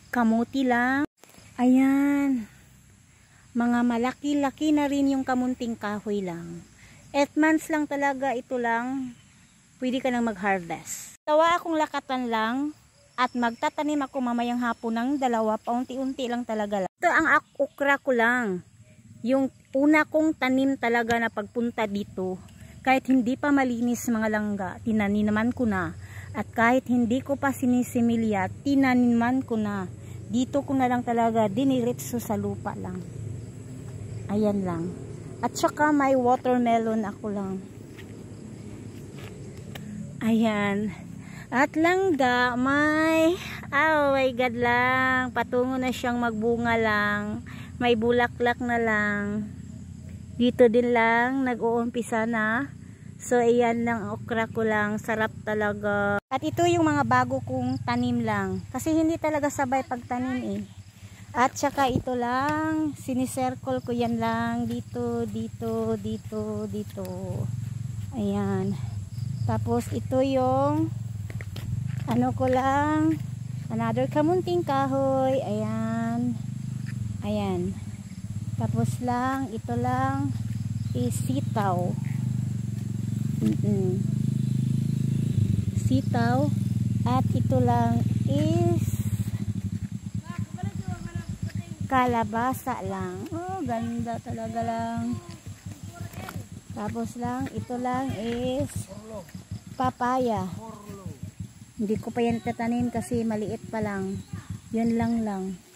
Kamuti lang. Ayan. Mga malaki-laki na rin yung kamunting kahoy lang. 8 months lang talaga, ito lang. Pwede ka nang mag-harvest. Tawa akong lakatan lang at magtatanim ako mamayang hapon ng 2, paunti-unti lang talaga. Ito ang okra ko lang. Yung una kong tanim talaga na pagpunta dito. Kahit hindi pa malinis mga langga, tinaniman ko na. At kahit hindi ko pa sinisimilya, tinaniman ko na. Dito ko na lang talaga diniritso sa lupa lang. Ayan lang. At saka may watermelon ako lang. Ayan. At langga may, oh my god lang. Patungo na siyang magbunga lang. May bulaklak na lang. Dito din lang nag-uumpisa na. So ayan lang, okra ko lang. Sarap talaga. At ito yung mga bago kong tanim lang. Kasi hindi talaga sabay pagtanim eh. At saka ito lang, sinicircle ko yan lang, dito, dito, dito, dito. Ayan. Tapos ito yung, ano ko lang, another kamunting kahoy. Ayan. Ayan. Tapos lang, ito lang, is sitaw. Sitaw. At ito lang is kalabasa lang. Oh, ganda talaga lang. Tapos lang, ito lang is papaya. Hindi ko pa yan tatanim kasi maliit pa lang. Yan lang lang.